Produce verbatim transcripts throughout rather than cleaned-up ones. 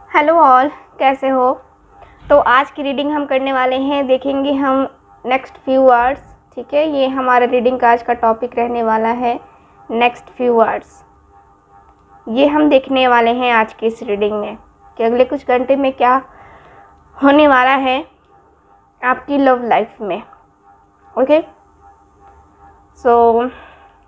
Hello all, कैसे हो। तो आज की रीडिंग हम करने वाले हैं, देखेंगे हम नेक्स्ट फ्यू वर्ड्स। ठीक है, ये हमारा रीडिंग का आज का टॉपिक रहने वाला है नेक्स्ट फ्यू वर्ड्स। ये हम देखने वाले हैं आज की इस रीडिंग में कि अगले कुछ घंटे में क्या होने वाला है आपकी लव लाइफ में। ओके, सो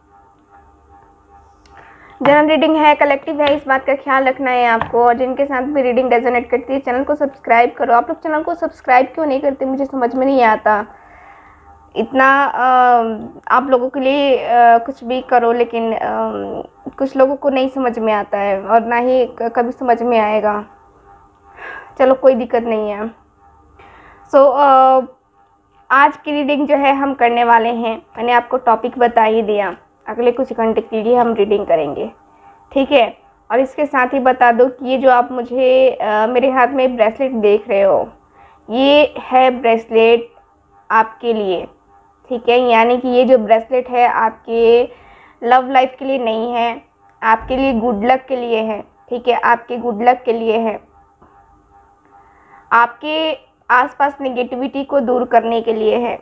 जनरल रीडिंग है, कलेक्टिव है, इस बात का ख्याल रखना है आपको। और जिनके साथ भी रीडिंग रेजोनेट करती है चैनल को सब्सक्राइब करो। आप लोग चैनल को सब्सक्राइब क्यों नहीं करते, मुझे समझ में नहीं आता। इतना आ, आप लोगों के लिए आ, कुछ भी करो, लेकिन आ, कुछ लोगों को नहीं समझ में आता है और ना ही कभी समझ में आएगा। चलो, कोई दिक्कत नहीं है। सो so, आज की रीडिंग जो है हम करने वाले हैं, मैंने आपको टॉपिक बता ही दिया। अगले कुछ घंटे के लिए हम रीडिंग करेंगे, ठीक है। और इसके साथ ही बता दो कि ये जो आप मुझे आ, मेरे हाथ में ब्रेसलेट देख रहे हो, ये है ब्रेसलेट आपके लिए, ठीक है। यानी कि ये जो ब्रेसलेट है आपके लव लाइफ के लिए नहीं है, आपके लिए गुड लक के लिए है, ठीक है। आपके गुड लक के लिए है, आपके आसपास नेगेटिविटी को दूर करने के लिए है,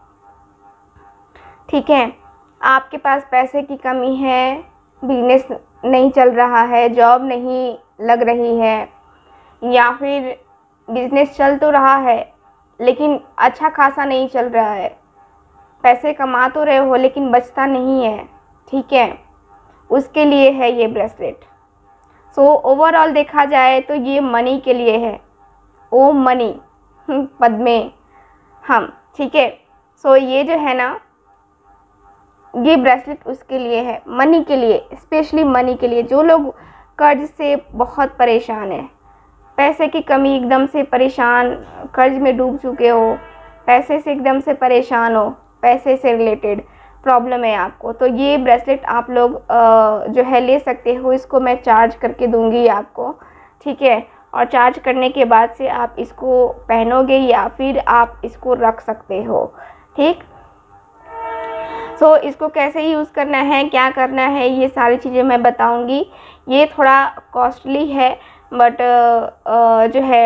ठीक है। आपके पास पैसे की कमी है, बिजनेस नहीं चल रहा है, जॉब नहीं लग रही है, या फिर बिजनेस चल तो रहा है लेकिन अच्छा खासा नहीं चल रहा है। पैसे कमा तो रहे हो लेकिन बचता नहीं है, ठीक है। उसके लिए है ये ब्रेसलेट। सो ओवरऑल देखा जाए तो ये मनी के लिए है। ओ मनी पद में हम, ठीक है। सो ये जो है ना, ये ब्रेसलेट उसके लिए है, मनी के लिए, स्पेशली मनी के लिए। जो लोग कर्ज से बहुत परेशान हैं, पैसे की कमी, एकदम से परेशान, कर्ज में डूब चुके हो, पैसे से एकदम से परेशान हो, पैसे से रिलेटेड प्रॉब्लम है आपको, तो ये ब्रेसलेट आप लोग जो है ले सकते हो। इसको मैं चार्ज करके दूंगी आपको, ठीक है। और चार्ज करने के बाद से आप इसको पहनोगे या फिर आप इसको रख सकते हो, ठीक। सो so, इसको कैसे यूज़ करना है, क्या करना है, ये सारी चीज़ें मैं बताऊंगी। ये थोड़ा कॉस्टली है, बट जो है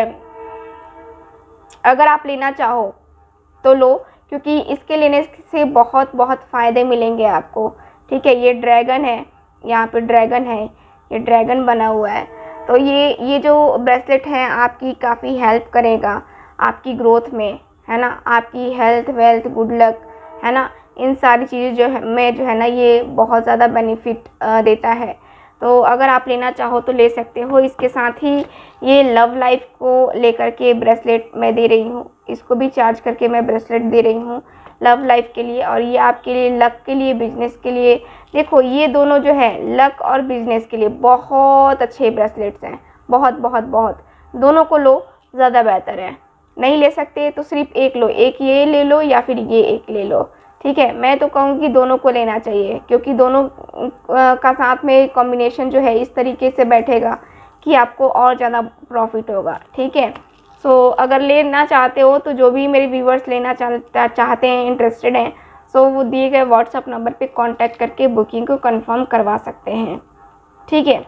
अगर आप लेना चाहो तो लो, क्योंकि इसके लेने से बहुत बहुत फ़ायदे मिलेंगे आपको, ठीक है। ये ड्रैगन है, यहाँ पे ड्रैगन है, ये ड्रैगन बना हुआ है। तो ये ये जो ब्रेसलेट है आपकी काफ़ी हेल्प करेगा आपकी ग्रोथ में, है ना। आपकी हेल्थ, वेल्थ, गुड लक, है ना, इन सारी चीज़ें जो है में जो है ना, ये बहुत ज़्यादा बेनिफिट देता है। तो अगर आप लेना चाहो तो ले सकते हो। इसके साथ ही ये लव लाइफ को लेकर के ब्रेसलेट मैं दे रही हूँ, इसको भी चार्ज करके मैं ब्रेसलेट दे रही हूँ लव लाइफ के लिए। और ये आपके लिए लक के लिए, बिजनेस के लिए, देखो ये दोनों जो है लक और बिजनेस के लिए बहुत अच्छे ब्रेसलेट्स हैं। बहुत बहुत बहुत, दोनों को लो, ज़्यादा बेहतर है। नहीं ले सकते तो सिर्फ एक लो, एक ये ले लो या फिर ये एक ले लो, ठीक है। मैं तो कहूँगी दोनों को लेना चाहिए, क्योंकि दोनों का साथ में कॉम्बिनेशन जो है इस तरीके से बैठेगा कि आपको और ज़्यादा प्रॉफिट होगा, ठीक है। सो so, अगर लेना चाहते हो तो जो भी मेरे व्यूवर्स लेना चाहता चाहते हैं, इंटरेस्टेड हैं, सो so, वो दिए गए व्हाट्सअप नंबर पे कांटेक्ट करके बुकिंग को कंफर्म करवा सकते हैं, ठीक है।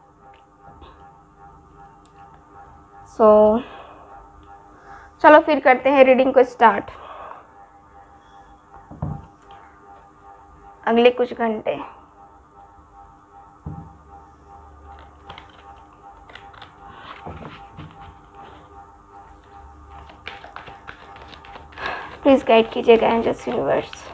सो so, चलो फिर करते हैं रीडिंग को स्टार्ट। अगले कुछ घंटे प्लीज गाइड कीजिएगा एंजल्स यूनिवर्स।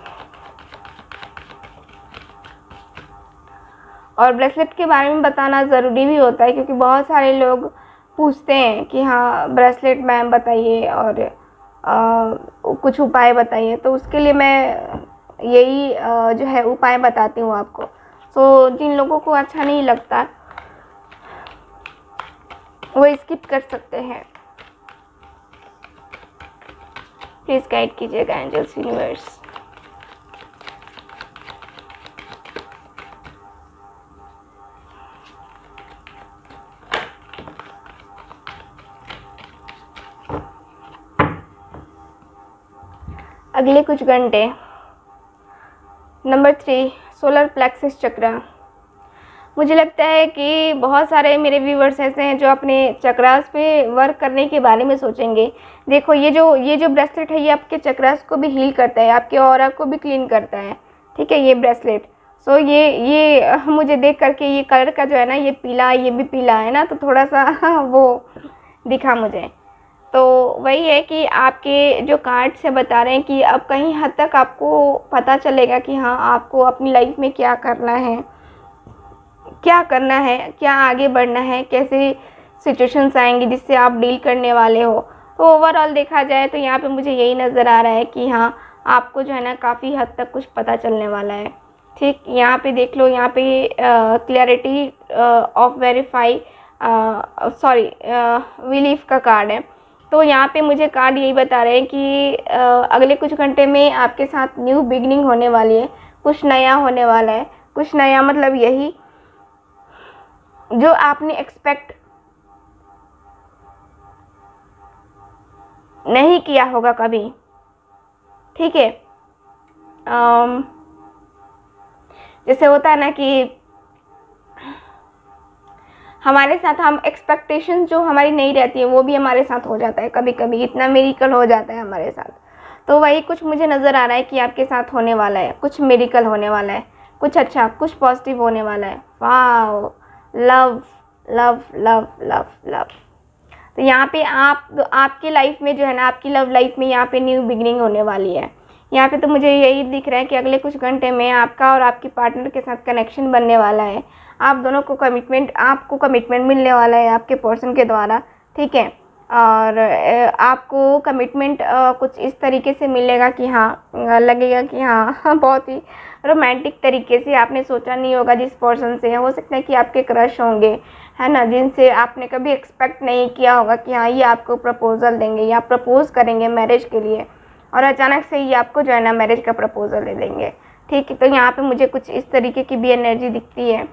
और ब्रेसलेट के बारे में बताना ज़रूरी भी होता है, क्योंकि बहुत सारे लोग पूछते हैं कि हाँ ब्रेसलेट मैम बताइए और आ, कुछ उपाय बताइए। तो उसके लिए मैं यही आ, जो है उपाय बताती हूँ आपको। सो जिन लोगों को अच्छा नहीं लगता वो स्किप कर सकते हैं। प्लीज़ गाइड कीजिएगा एंजल्स यूनिवर्स। अगले कुछ घंटे, नंबर थ्री, सोलर प्लेक्सस चक्र। मुझे लगता है कि बहुत सारे मेरे व्यूवर्स ऐसे हैं जो अपने चक्रास पे वर्क करने के बारे में सोचेंगे। देखो ये जो ये जो ब्रेसलेट है ये आपके चक्रास को भी हील करता है, आपके ऑरा को भी क्लीन करता है, ठीक है, ये ब्रेसलेट। सो ये ये मुझे देख करके ये कलर का जो है ना, ये पीला, ये भी पीला है ना, तो थोड़ा सा वो दिखा मुझे। तो वही है कि आपके जो कार्ड से बता रहे हैं कि अब कहीं हद तक आपको पता चलेगा कि हाँ आपको अपनी लाइफ में क्या करना है, क्या करना है, क्या आगे बढ़ना है, कैसे सिचुएशंस आएंगी जिससे आप डील करने वाले हो। तो ओवरऑल देखा जाए तो यहाँ पे मुझे यही नज़र आ रहा है कि हाँ आपको जो है ना काफ़ी हद तक कुछ पता चलने वाला है। ठीक, यहाँ पे देख लो, यहाँ पे clarity of verify sorry belief का कार्ड है। तो यहाँ पे मुझे कार्ड यही बता रहे हैं कि uh, अगले कुछ घंटे में आपके साथ न्यू बिगनिंग होने वाली है, कुछ नया होने वाला है। कुछ नया मतलब यही जो आपने एक्सपेक्ट नहीं किया होगा कभी, ठीक है। um, जैसे होता है ना कि हमारे साथ हम एक्सपेक्टेशन जो हमारी नहीं रहती है वो भी हमारे साथ हो जाता है कभी कभी, इतना मिरेकल हो जाता है हमारे साथ। तो वही कुछ मुझे नज़र आ रहा है कि आपके साथ होने वाला है, कुछ मिरेकल होने वाला है, कुछ अच्छा, कुछ पॉजिटिव होने वाला है। Wow, love love love love love. तो यहाँ पे आप तो आपकी लाइफ में जो है ना, आपकी लव लाइफ में यहाँ पे न्यू बिगिनिंग होने वाली है। यहाँ पे तो मुझे यही दिख रहा है कि अगले कुछ घंटे में आपका और आपके पार्टनर के साथ कनेक्शन बनने वाला है। आप दोनों को कमिटमेंट आपको कमिटमेंट मिलने वाला है आपके पर्सन के द्वारा, ठीक है। और आपको कमिटमेंट कुछ इस तरीके से मिलेगा कि हाँ लगेगा कि हाँ बहुत ही रोमांटिक तरीके से, आपने सोचा नहीं होगा जिस पर्सन से। हो सकता है कि आपके क्रश होंगे, है ना, जिनसे आपने कभी एक्सपेक्ट नहीं किया होगा कि हाँ ये आपको प्रपोज़ल देंगे या प्रपोज़ करेंगे मैरिज के लिए, और अचानक से ये आपको जो है ना मैरिज का प्रपोज़ल दे देंगे, ठीक है। तो यहाँ पे मुझे कुछ इस तरीके की भी एनर्जी दिखती है।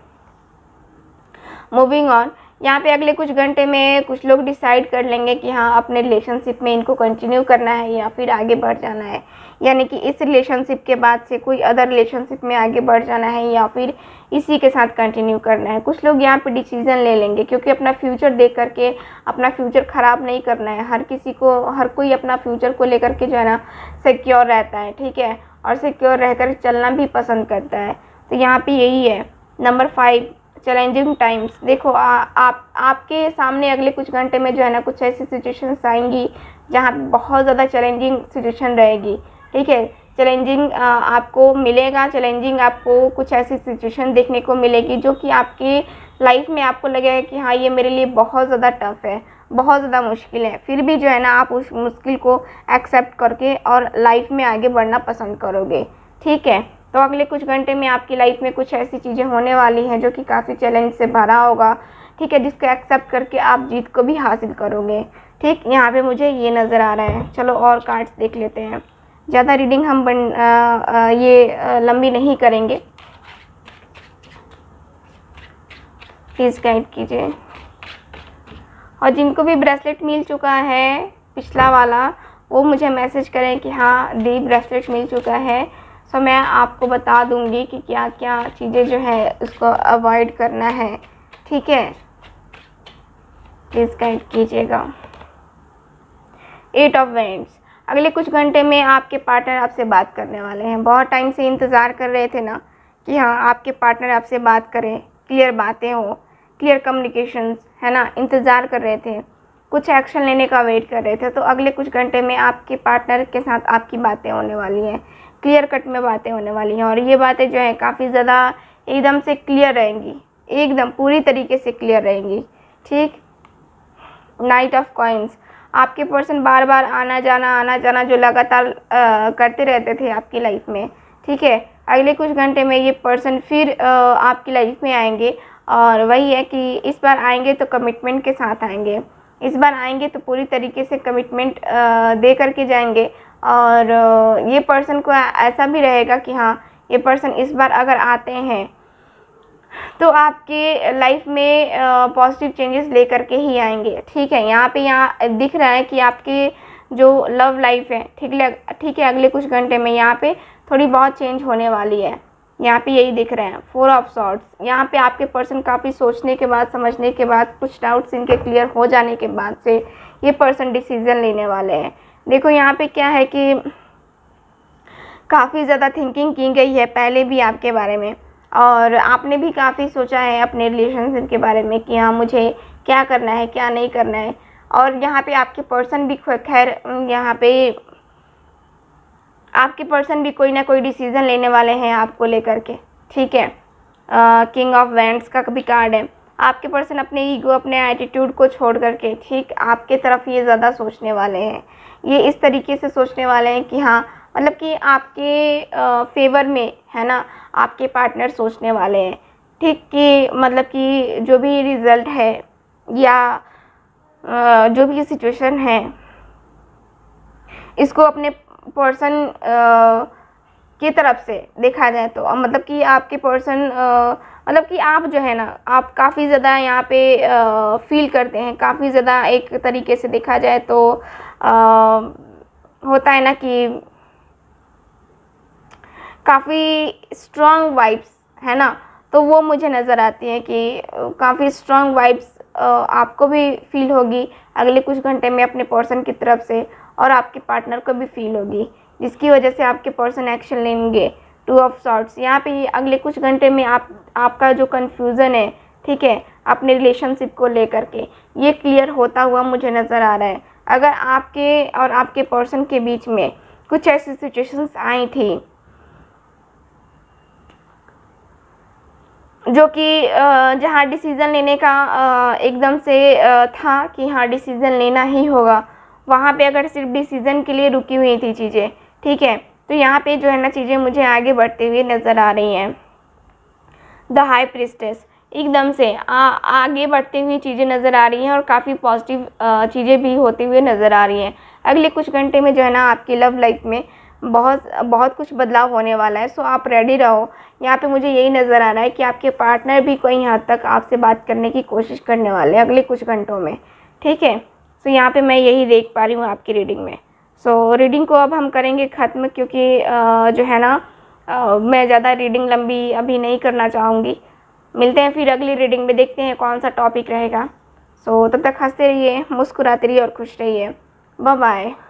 मूविंग ऑन, यहाँ पे अगले कुछ घंटे में कुछ लोग डिसाइड कर लेंगे कि हाँ अपने रिलेशनशिप में इनको कंटिन्यू करना है या फिर आगे बढ़ जाना है, यानी कि इस रिलेशनशिप के बाद से कोई अदर रिलेशनशिप में आगे बढ़ जाना है या फिर इसी के साथ कंटिन्यू करना है। कुछ लोग यहाँ पे डिसीजन ले लेंगे क्योंकि अपना फ्यूचर देख करके अपना फ्यूचर ख़राब नहीं करना है। हर किसी को, हर कोई अपना फ्यूचर को लेकर के जो है ना सिक्योर रहता है, ठीक है, और सिक्योर रहकर चलना भी पसंद करता है। तो यहाँ पे यही है। Number five, challenging times. देखो आ, आप आपके सामने अगले कुछ घंटे में जो है ना कुछ ऐसी सिचुएशंस आएंगी जहाँ बहुत ज़्यादा चैलेंजिंग सिचुएशन रहेगी, ठीक है। चैलेंजिंग आपको मिलेगा, चैलेंजिंग आपको कुछ ऐसी सिचुएशन देखने को मिलेगी जो कि आपकी लाइफ में आपको लगेगा कि हाँ ये मेरे लिए बहुत ज़्यादा टफ है, बहुत ज़्यादा मुश्किल है। फिर भी जो है ना आप उस मुश्किल को एक्सेप्ट करके और लाइफ में आगे बढ़ना पसंद करोगे, ठीक है। तो अगले कुछ घंटे में आपकी लाइफ में कुछ ऐसी चीज़ें होने वाली हैं जो कि काफ़ी चैलेंज से भरा होगा, ठीक है, जिसको एक्सेप्ट करके आप जीत को भी हासिल करोगे, ठीक। यहाँ पे मुझे ये नज़र आ रहा है। चलो और कार्ड्स देख लेते हैं। ज़्यादा रीडिंग हम बन आ, आ, ये आ, लंबी नहीं करेंगे, प्लीज़ गाइड कीजिए। और जिनको भी ब्रेसलेट मिल चुका है पिछला वाला, वो मुझे मैसेज करें कि हाँ दी ब्रेसलेट मिल चुका है। सो मैं आपको बता दूंगी कि क्या क्या चीज़ें जो है उसको अवॉइड करना है, ठीक है, प्लीज़ गाइड कीजिएगा। एट ऑफ वेंट्स, अगले कुछ घंटे में आपके पार्टनर आपसे बात करने वाले हैं। बहुत टाइम से इंतज़ार कर रहे थे ना कि हाँ आपके पार्टनर आपसे बात करें, क्लियर बातें हो, क्लियर कम्युनिकेशंस, है ना, इंतज़ार कर रहे थे, कुछ एक्शन लेने का वेट कर रहे थे। तो अगले कुछ घंटे में आपके पार्टनर के साथ आपकी बातें होने वाली हैं, क्लियर कट में बातें होने वाली हैं। और ये बातें जो है काफ़ी ज़्यादा एकदम से क्लियर रहेंगी, एकदम पूरी तरीके से क्लियर रहेंगी, ठीक। नाइट ऑफ कॉइन्स, आपके पर्सन बार बार आना जाना आना जाना जो लगातार करते रहते थे आपकी लाइफ में, ठीक है, अगले कुछ घंटे में ये पर्सन फिर आ, आपकी लाइफ में आएंगे। और वही है कि इस बार आएंगे तो कमिटमेंट के साथ आएंगे, इस बार आएंगे तो पूरी तरीके से कमिटमेंट दे करके जाएंगे। और ये पर्सन को ऐसा भी रहेगा कि हाँ ये पर्सन इस बार अगर आते हैं तो आपके लाइफ में पॉजिटिव चेंजेस लेकर के ही आएंगे, ठीक है। यहाँ पे यहाँ दिख रहा है कि आपकी जो लव लाइफ है, ठीक है ठीक है अगले कुछ घंटे में यहाँ पे थोड़ी बहुत चेंज होने वाली है, यहाँ पे यही दिख रहे हैं, फोर ऑफ सॉर्ड्स। यहाँ पे आपके पर्सन काफ़ी सोचने के बाद, समझने के बाद, कुछ डाउट्स इनके क्लियर हो जाने के बाद से ये पर्सन डिसीजन लेने वाले हैं। देखो यहाँ पे क्या है कि काफ़ी ज़्यादा थिंकिंग की गई है पहले भी आपके बारे में, और आपने भी काफ़ी सोचा है अपने रिलेशनशिप के बारे में कि हाँ मुझे क्या करना है, क्या नहीं करना है। और यहाँ पे आपके पर्सन भी खैर यहाँ पे आपके पर्सन भी कोई ना कोई डिसीज़न लेने वाले हैं आपको लेकर के, ठीक है। किंग ऑफ वैंड्स का भी कार्ड है। आपके पर्सन अपने ईगो, अपने एटीट्यूड को छोड़ करके, ठीक, आपके तरफ ये ज़्यादा सोचने वाले हैं। ये इस तरीके से सोचने वाले हैं कि हाँ मतलब कि आपके फेवर में है ना, आपके पार्टनर सोचने वाले हैं, ठीक, कि मतलब कि जो भी रिज़ल्ट है या आ, जो भी सिचुएशन है, इसको अपने पर्सन की तरफ से देखा जाए तो मतलब कि आपके पर्सन मतलब कि आप जो है ना, आप काफ़ी ज़्यादा यहाँ पे फील करते हैं, काफ़ी ज़्यादा एक तरीके से देखा जाए तो आ, होता है ना कि काफ़ी स्ट्रॉन्ग वाइब्स है ना, तो वो मुझे नज़र आती है कि काफ़ी स्ट्रॉन्ग वाइब्स आपको भी फील होगी अगले कुछ घंटे में अपने पर्सन की तरफ से, और आपके पार्टनर को भी फील होगी, जिसकी वजह से आपके पर्सन एक्शन लेंगे। टू ऑफ सॉर्ड्स यहाँ पे अगले कुछ घंटे में आप आपका जो कन्फ्यूज़न है, ठीक है, अपने रिलेशनशिप को लेकर के, ये क्लियर होता हुआ मुझे नज़र आ रहा है। अगर आपके और आपके पर्सन के बीच में कुछ ऐसी सिचुएशंस आई थी जो कि जहाँ डिसीज़न लेने का एकदम से था कि हाँ डिसीज़न लेना ही होगा, वहाँ पे अगर सिर्फ डिसीज़न के लिए रुकी हुई थी चीज़ें, ठीक है, तो यहाँ पे जो है ना चीज़ें मुझे आगे बढ़ते हुए नज़र आ रही हैं। द हाई प्रिस्टेस एकदम से आ, आगे बढ़ती हुई चीज़ें नज़र आ रही हैं और काफ़ी पॉजिटिव चीज़ें भी होती हुई नज़र आ रही हैं। अगले कुछ घंटे में जो है ना आपकी लव लाइफ में बहुत बहुत कुछ बदलाव होने वाला है, सो आप रेडी रहो। यहाँ पे मुझे यही नज़र आ रहा है कि आपके पार्टनर भी कोई हद तक आपसे बात करने की कोशिश करने वाले हैं अगले कुछ घंटों में, ठीक है। सो यहाँ पे मैं यही देख पा रही हूँ आपकी रीडिंग में। सो रीडिंग को अब हम करेंगे ख़त्म, क्योंकि जो है ना मैं ज़्यादा रीडिंग लंबी अभी नहीं करना चाहूँगी। मिलते हैं फिर अगली रीडिंग में, देखते हैं कौन सा टॉपिक रहेगा। सो तब तक हंसते रहिए, मुस्कुराते रहिए और खुश रहिए। Bye bye.